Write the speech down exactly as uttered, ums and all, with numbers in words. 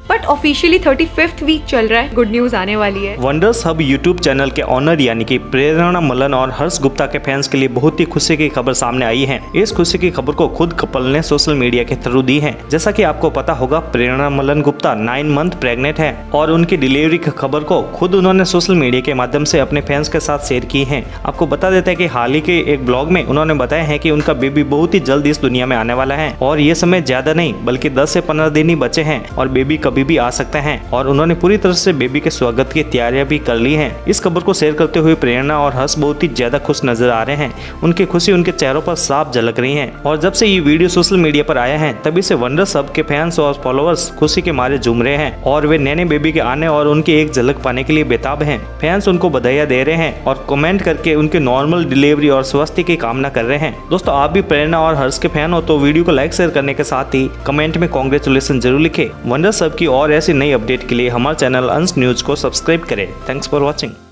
But officially thirty fifth week चल रहा है, गुड न्यूज आने वाली है। वंडर्स हब यूट्यूब चैनल के ऑनर यानी कि प्रेरणा मलन और हर्ष गुप्ता के फैंस के लिए बहुत ही खुशी की खबर सामने आई है। इस खुशी की खबर को खुद कपल ने सोशल मीडिया के थ्रू दी है। जैसा कि आपको पता होगा, Prerna Malan Gupta nine month pregnant है और उनकी डिलीवरी की खबर को खुद उन्होंने सोशल मीडिया के माध्यम से अपने फैंस के साथ शेयर की है। आपको बता देते हैं कि हाल ही के एक ब्लॉग में उन्होंने बताया है कि उनका बेबी बहुत ही जल्द इस दुनिया में आने वाला है और ये समय ज्यादा नहीं बल्कि दस से पंद्रह दिन ही बचे हैं और बेबी कभी भी आ सकते हैं और उन्होंने पूरी तरह से बेबी के स्वागत की तैयारियां भी कर ली हैं। इस खबर को शेयर करते हुए प्रेरणा और हर्ष बहुत ही ज्यादा खुश नजर आ रहे हैं। उनकी खुशी उनके चेहरों पर साफ झलक रही है और जब से ये वीडियो सोशल मीडिया पर आया है तभी से वंडर्स हब के फैंस और फॉलोअर्स खुशी के मारे झूम रहे हैं और वे नैने बेबी के आने और उनकी एक झलक पाने के लिए बेताब हैं। फैंस उनको बधाइयां दे रहे हैं और कमेंट करके उनके नॉर्मल डिलीवरी और स्वास्थ्य की कामना कर रहे हैं। दोस्तों, आप भी प्रेरणा और हर्ष के फैन हो तो वीडियो को लाइक शेयर करने के साथ ही कमेंट में कांग्रेचुलेशन जरूर लिखें। वंडर्स हब की और ऐसी नई अपडेट के लिए हमारे चैनल अंश न्यूज को सब्सक्राइब करें। Thanks for watching.